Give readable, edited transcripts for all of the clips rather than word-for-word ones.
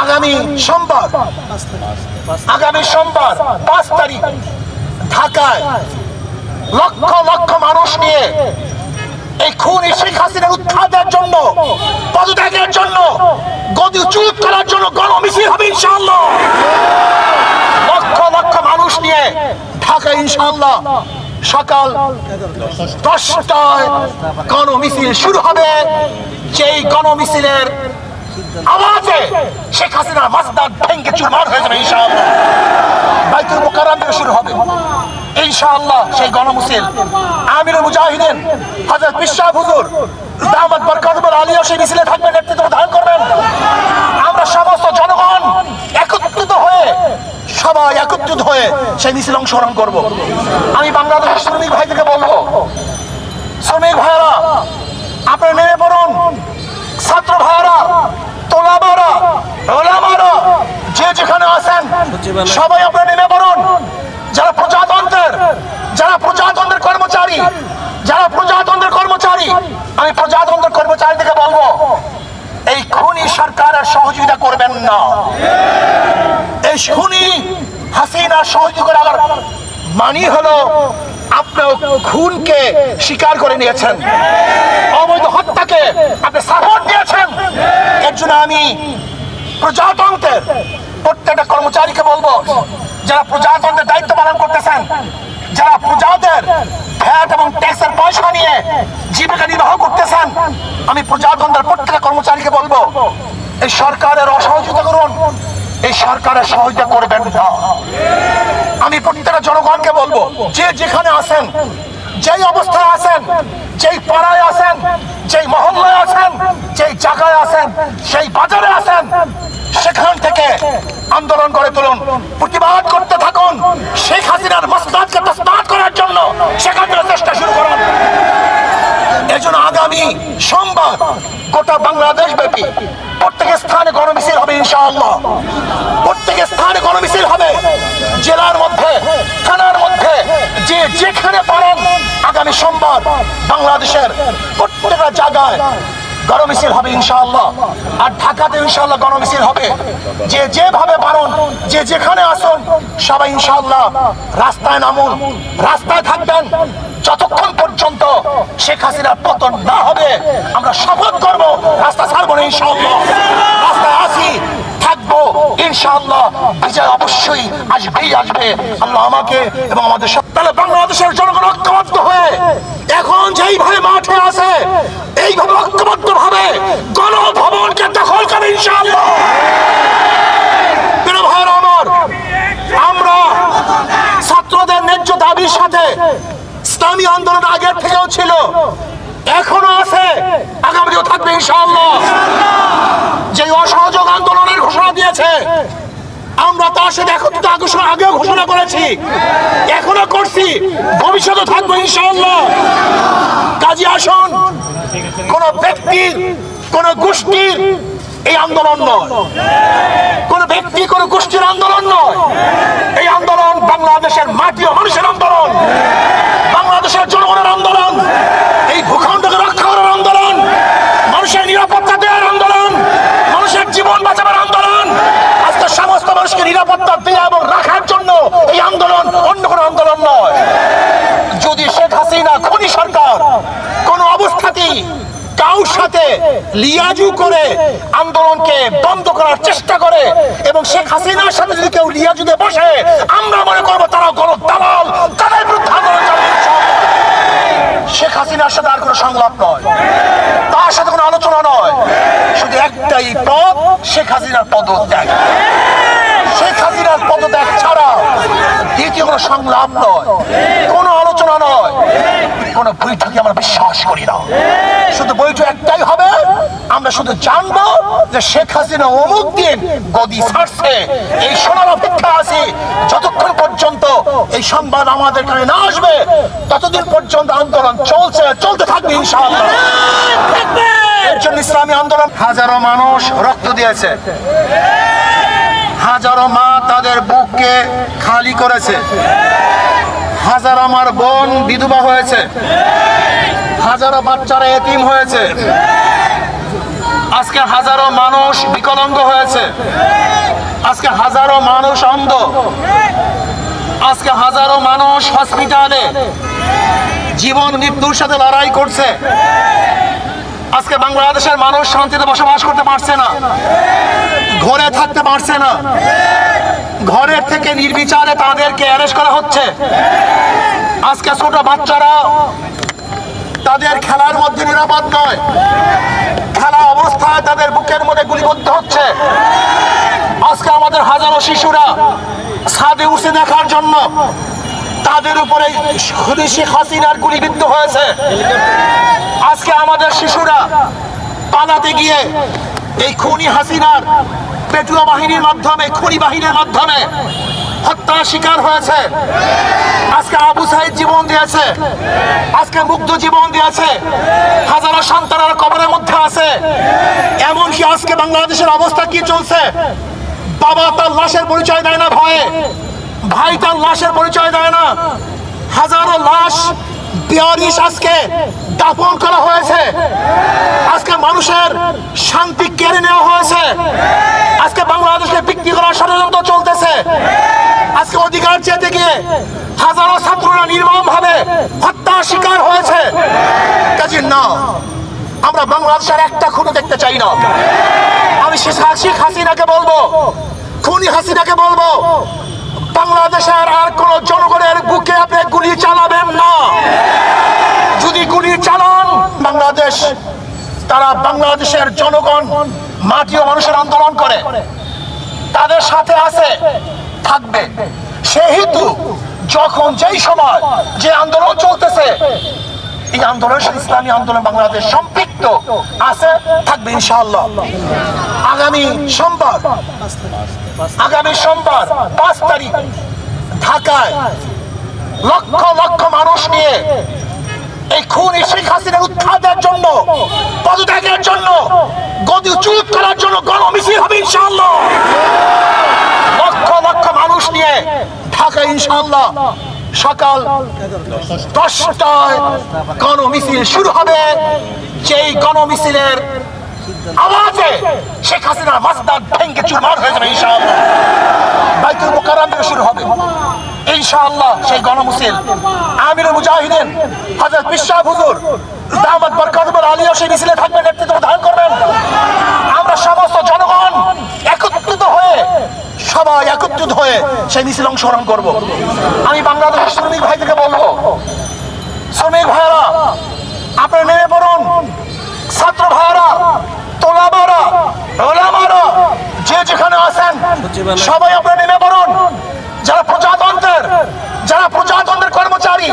আগামী সোমবার 5 তারিখ ঢাকায় লক্ষ লক্ষ মানুষ নিয়ে এই খুনি শেখ হাসিনার উৎখাতের জন্য, পদত্যাগের জন্য, গদিচ্যুত করার জন্য গণমিছিল হবে ইনশাআল্লাহ। লক্ষ লক্ষ মানুষ নিয়ে ঢাকায় ইনশাআল্লাহ সকাল 10টায় গণমিছিল শুরু হবে। যেই গণমিছিলের আওয়াজে শেখ হাসিনার মাসদাদ ভেঙে চুরমার হয়ে যাবে ইনশাআল্লাহ। বাইতুল মুকাররম থেকে শুরু হবে ইনশাআল্লাহ সেই গণমিছিল। আমিরুল মুজাহিদিন হযরত পিশা হুজুর দামাত বরকাতুল আলিয়া সেই মিছিলে থাকবেন, নেতৃত্ব ধারণ করবেন। আমরা সমস্ত জনগণ সবাই একত্রিত হয়ে সেই মিছিল অংশগ্রহণ করব। আমি বাংলাদেশের শ্রমিক ভাইদেরকে বলবো, শ্রমিক ভাইয়েরা আপনারা নেমে পড়ুন। ছাত্র ভাইয়েরা, তোলাবারা, ওলামারা যে যেখানে আছেন সবাই আপনারা নেমে পড়ুন। যারা প্রজাতন্ত্রের কর্মচারী, আমি প্রজাতন্ত্রের কর্মচারীদেরকে বলবো, এই খুনি সরকারের সহযোগিতা করবেন না। এই খুনি হাসিনার সহযোগিতা করার মানে হলো আপনার খুনকে স্বীকার করে নিয়েছেন, অবৈধ হত্যাকে আপনি সাপোর্ট দিয়েছেন। এর জন্য আমি প্রজাতন্ত্রের প্রত্যেকটা কর্মচারীকে বলবো, যারা প্রজাতন্ত্রের দায়িত্ব পালন করতেছেন, যারা প্রজাদের ভ্যাট এবং ট্যাক্সের পয়সা নিয়ে জীবিকা নির্বাহ করতেছেন, আমি প্রজাতন্ত্রের প্রত্যেকটা কর্মচারীকে বলবো, এই সরকারের অসহযোগিতা করুন, এই সরকারের সহযোগিতা করবেন না। আমি প্রত্যেকটা জনগণকে বলবো, যে যেখানে আছেন, যেই অবস্থায় আছেন, যেই পাড়ায় আছেন, যেই মহল্লায় আছেন, যেই জায়গায় আছেন, সেই বাজারে আছেন, সেখান থেকে আন্দোলন করে তুলুন, প্রতিবাদ করতে থাকুন। শেখ হাসিনার মসনদকে তসনদ করার জন্য সেখান থেকে চেষ্টা শুরু করুন। এজন্য আগামী সোমবার গোটা বাংলাদেশ ব্যাপী প্রত্যেক স্থানে গণমিছিল হবে ইনশাআল্লাহ। প্রত্যেক স্থানে গণমিছিল হবে, জেলার মধ্যে, থানার মধ্যে, যে যেখানে পারেন আগামী সোমবার বাংলাদেশের প্রত্যেকটা জায়গায় গণমিছিল হবে ইনশাআল্লাহ। আর ঢাকাতে ইনশাআল্লাহ গণমিছিল হবে। যে যেভাবে পারেন, যে যেখানে আসুন, সবাই ইনশাআল্লাহ রাস্তায় নামুন, রাস্তায় থাকবেন যতক্ষণ পর্যন্ত শেখ হাসিনার পতন না হবে। আমরা শপথ করব, রাস্তা ছাড়বো না ইনশাআল্লাহ। রাস্তায় আসি, থাকবো ইনশাআল্লাহ। বিজয় অবশ্যই আসবেই আসবে। আল্লাহ আমাকে এবং আমাদের সত্তালে বাংলাদেশের জনগণ ঐক্যবদ্ধ হয়ে এখন যেইভাবে মাঠে আছে, এইভাবে ঐক্যবদ্ধ ভাবে গণভবনকে দখল করে ইনশাআল্লাহ। প্রিয় ভাইরা আমার, আমরা ছাত্রদের ন্যায্য দাবির সাথে ইসলামী আন্দোলন আগের থেকেও ছিল, এখনো আছে, আগামীও থাকবে ইনশাআল্লাহ। যে অসহযোগ আন্দোলনের ঘোষণা দিয়েছে, আমরা তার সাথে একত্রিত আগেও ঘোষণা করেছি, এখনো করছি, ভবিষ্যতে থাকবো ইনশাআল্লাহ। কাজী আসুন, কোন ব্যক্তির, কোন গোষ্ঠীর এই আন্দোলন নয়, কোন ব্যক্তি, কোন গোষ্ঠীর আন্দোলন নয়। এই আন্দোলন বাংলাদেশের মাটি ও মানুষের আন্দোলন, বাংলাদেশের জনগণের আন্দোলন, এই ভূখণ্ডকে রক্ষা করার আন্দোলন, মানুষের নিরাপত্তা দেওয়ার আন্দোলন, মানুষের জীবন বাঁচাবার আন্দোলন। আজকে সমস্ত মানুষকে নিরাপত্তা দেওয়া এবং রাখার জন্য এই আন্দোলন, অন্য কোনো আন্দোলন নয়। যদি শেখ হাসিনা খুনি সরকার কোন অবস্থাতেই কাউর সাথে লিয়াজু করে আন্দোলনকে বন্ধ করার চেষ্টা করে এবং শেখ হাসিনার সাথে যদি কেউ লিয়াজুতে বসে, আমরা মনে করবো তারা গণদালাল, তাদের বিরুদ্ধে আন্দোলন চালাবে। শেখ হাসিনার সাথে আর কোনো সংলাপ নয়, তার সাথে কোনো আলোচনা নয়, শুধু একটাই পথ, শেখ হাসিনার পদত্যাগ। শেখ হাসিনার পদত্যাগ ছাড়া দ্বিতীয় কোনো সংলাপ নয়, কোনো আলোচনা নয়, কোনো বৈঠকে আমরা বিশ্বাস করি না। শুধু বৈঠক একটাই হবে, আমরা শুধু জানবো যে শেখ হাসিনা অমুক দিন গদি ছাড়ছে, এই শোনার অপেক্ষা আছি। যতক্ষণ পর্যন্ত এই সংবাদ আমাদের কাছে না আসবে, ততদিন পর্যন্ত আন্দোলন চলতে থাকবে ইনশাআল্লাহ। এর জন্য ইসলামী আন্দোলন, হাজারো মানুষ রক্ত দিয়েছে, হাজারো মা তাদের বুককে খালি করেছে, হাজার আমার বোন বিধবা হয়েছে, হাজারো বাচ্চারা এতিম হয়েছে। আজকে হাজারো মানুষ বিকলাঙ্গ হয়েছে, আজকে হাজারো মানুষ অন্ধ, আজকে হাজারো মানুষ হসপিটালে জীবন মৃত্যুর সাথে লড়াই করছে। আজকে বাংলাদেশের মানুষ শান্তিতে বসবাস করতে পারছে না, ঘরে থাকতে পারছে না, ঘরের থেকে নির্বিচারে তাদেরকে অ্যারেস্ট করা হচ্ছে। আজকে ছোট বাচ্চারা তাদের খেলার মধ্যে নিরাপদ নয়, খেলা অবস্থায় তাদের বুকের মধ্যে গুলিবদ্ধ হচ্ছে। আজকে আমাদের হাজারো শিশুরা ছাদে উঠে দেখার জন্য তাদের উপরে শেখ হাসিনার গুলিবিদ্ধ হয়েছে। আজকে আমাদের শিশুরা পালাতে গিয়ে এই খুনি হাসিনার পেটুয়া বাহিনীর মাধ্যমে, খুনি বাহিনীর মাধ্যমে হত্যার শিকার হয়েছে। আজকে আবু সাইদ জীবন দিয়েছে, আজকে মুগ্ধ জীবন দিয়েছে, হাজারো সন্তানেরা কবরের মধ্যে আছে। এমনকি আজকে বাংলাদেশের অবস্থা কি চলছে, বাবা তার লাশের পরিচয় দেয় না ভয়ে, ভাই তার লাশের পরিচয় দেয় না। হাজারো লাশ বেয়ারিশ আজকে দাফন করা হয়েছে। আজকে মানুষের শান্তি কেড়ে নেওয়া হয়েছে। আজকে বাংলাদেশকে বিক্রি করার ষড়যন্ত্র চলতেছে। আজকে অধিকার চেতে গিয়ে হাজারো ছাত্ররা নির্মমভাবে হত্যার শিকার হয়েছে। কাজে না, আমরা বাংলাদেশের একটা খুনও দেখতে চাই না। আমি শেখ হাসিনাকে বলবো, খুনি হাসিনাকে বলবো, বাংলাদেশের আর কোন জনগণের বুকে আপনি গুলি চালাবেন না। যদি গুলি চালান বাংলাদেশ, তারা বাংলাদেশের জনগণ মাটি ও মানুষের আন্দোলন করে, তাদের সাথে আছে, থাকবে। সেহেতু যখন যেই সময় যে আন্দোলন চলতেছে, এই আন্দোলন ইসলামী আন্দোলন বাংলাদেশ সম্পৃক্ত আছে, থাকবে ইনশাআল্লাহ। আগামী সোমবার 5 তারিখ ঢাকায় লক্ষ লক্ষ মানুষ নিয়ে এই খুনি শেখ হাসিনার উৎখাতের জন্য, পদত্যাগের জন্য, গদিচ্যুত করার জন্য গণমিছিল হবে ইনশাআল্লাহ। লক্ষ লক্ষ মানুষ নিয়ে ঢাকায় ইনশাআল্লাহ সকাল 10টায় গণমিছিল শুরু হবে। যেই গণমিছিলের আওয়াজে শেখ হাসিনার মাসদার ভেঙে চুরমার হয়ে যাবে ইনশাআল্লাহ। বাইতুল মুকাররম থেকে শুরু হবে ইনশাআল্লাহ সেই গণমিছিল। আমিরুল মুজাহিদিন হযরত বিশাল হুজুর দামাত বরকাতুল আলিয়া সেই মিছিলে থাকবেন, নেতৃত্ব দান করবেন। আমরা সমস্ত জনগণ সবাই একত্রিত হয়ে সেই মিছিল অংশগ্রহণ করব। আমি বাংলাদেশের শ্রমিক ভাইদেরকে বলবো, শ্রমিক ভাইরা আপনারা নেমে পড়ুন, ছাত্র ভাইরা, তোলাবারা, ওলামারা যে যেখানে আছেন সবাই আপনারা নেমে পড়ুন। যারা প্রজাতন্ত্রের কর্মচারী,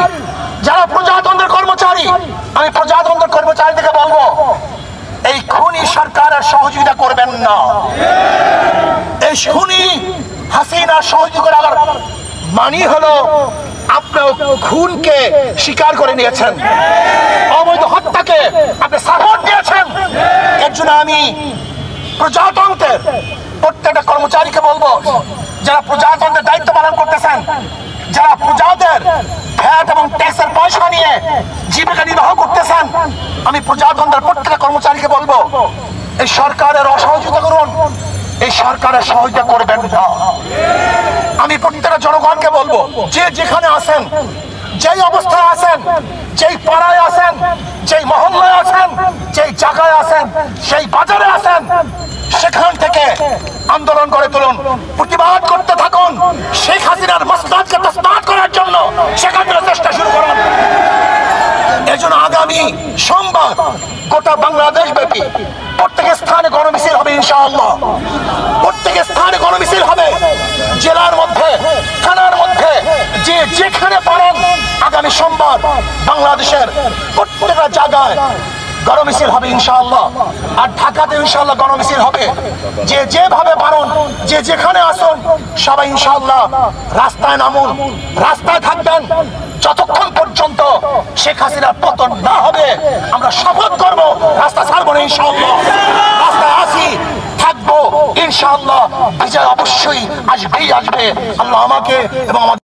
আমি প্রজাতন্ত্রের কর্মচারীদেরকে বলবো, এই খুনি সরকারের সহযোগিতা করবেন না। এই খুনি হাসিনার সহযোগিতা করার মানি হলো আপনার খুনকে স্বীকার করে নিয়েছেন, অবৈধ হত্যাকে আপনি সাপোর্ট দিয়েছেন। এর জন্য আমি প্রজাতন্ত্রের প্রত্যেকটা কর্মচারীকে বলবো, যারা প্রজাতন্ত্রের দায়িত্ব পালন করতেছেন, যারা প্রজাদের ভ্যাট এবং ট্যাক্সের পয়সা নিয়ে জীবিকা নির্বাহ করতেছেন, আমি প্রজাতন্ত্রের প্রত্যেকটা কর্মচারীকে বলবো, এই সরকারের অসহযোগিতা করুন, এই সরকারের সহযোগিতা করবেন না। আমি প্রত্যেকটা জনগণকে বলবো, যে যেখানে আছেন, যেই অবস্থায় আছেন, যেই পাড়ায় আছেন, যেই মহল্লায় আছেন, যেই জায়গায় আছেন, সেই বাজারে আছেন, সেখান থেকে আন্দোলন করে তুলুন, প্রতিবাদ করতে থাকুন। শেখ হাসিনার মসনদকে তসনদ করার জন্য সেখান থেকে চেষ্টা শুরু করুন। এজন্য আগামী সোমবার গোটা বাংলাদেশ ব্যাপী প্রত্যেক স্থানে গণমিছিল হবে ইনশাআল্লাহ। প্রত্যেক স্থানে গণমিছিল হবে, জেলার মধ্যে, থানার মধ্যে, যে যেখানে পারেন আগামী সোমবার বাংলাদেশের প্রত্যেকটা জায়গায় গণমিছিল হবে ইনশাআল্লাহ। আর ঢাকাতে ইনশাআল্লাহ গণমিছিল হবে। যে যেভাবে পারেন, যে যেখানে আসুন, সবাই ইনশাআল্লাহ রাস্তায় নামুন, রাস্তায় থাকবেন যতক্ষণ পর্যন্ত শেখ হাসিনার পতন না হবে। আমরা শপথ করবো, রাস্তা ছাড়বো না ইনশাআল্লাহ। রাস্তায় আসি, থাকবো ইনশাআল্লাহ। বিজয় অবশ্যই আসবেই আসবে। আল্লাহ আমাকে এবং